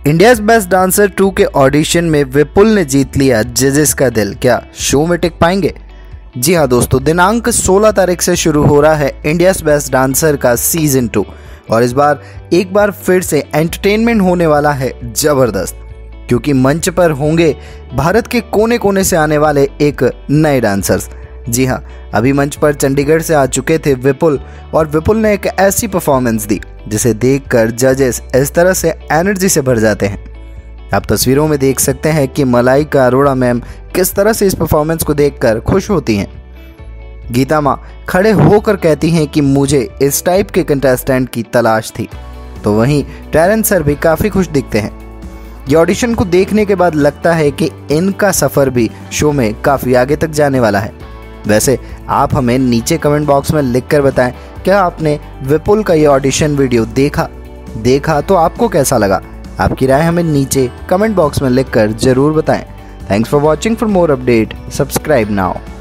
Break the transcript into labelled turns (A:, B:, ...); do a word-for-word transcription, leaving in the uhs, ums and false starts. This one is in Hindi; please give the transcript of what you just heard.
A: इंडियाज बेस्ट डांसर टू के ऑडिशन में विपुल ने जीत लिया जजेस का दिल। क्या शो में टिक पाएंगे? जी हाँ दोस्तों, दिनांक सोलह तारीख से शुरू हो रहा है इंडियाज बेस्ट डांसर का सीजन टू और इस बार एक बार फिर से एंटरटेनमेंट होने वाला है जबरदस्त, क्योंकि मंच पर होंगे भारत के कोने कोने से आने वाले एक नए डांसर्स। जी हाँ, अभी मंच पर चंडीगढ़ से आ चुके थे विपुल और विपुल ने एक ऐसी परफॉर्मेंस दी जिसे देखकर जजेस इस तरह से एनर्जी से भर जाते हैं। आप तस्वीरों में देख सकते हैं कि मलाइका अरोड़ा मैम किस तरह से इस परफॉर्मेंस को देखकर खुश होती हैं। गीता माँ खड़े होकर कहती हैं कि मुझे इस टाइप के कंटेस्टेंट की तलाश थी, तो वहीं टेरेंस सर भी काफ़ी खुश दिखते हैं। ये ऑडिशन को देखने के बाद लगता है कि इनका सफ़र भी शो में काफ़ी आगे तक जाने वाला है। वैसे आप हमें नीचे कमेंट बॉक्स में लिखकर बताएं, क्या आपने विपुल का ये ऑडिशन वीडियो देखा देखा तो आपको कैसा लगा? आपकी राय हमें नीचे कमेंट बॉक्स में लिखकर ज़रूर बताएं। Thanks for watching. For more update subscribe now.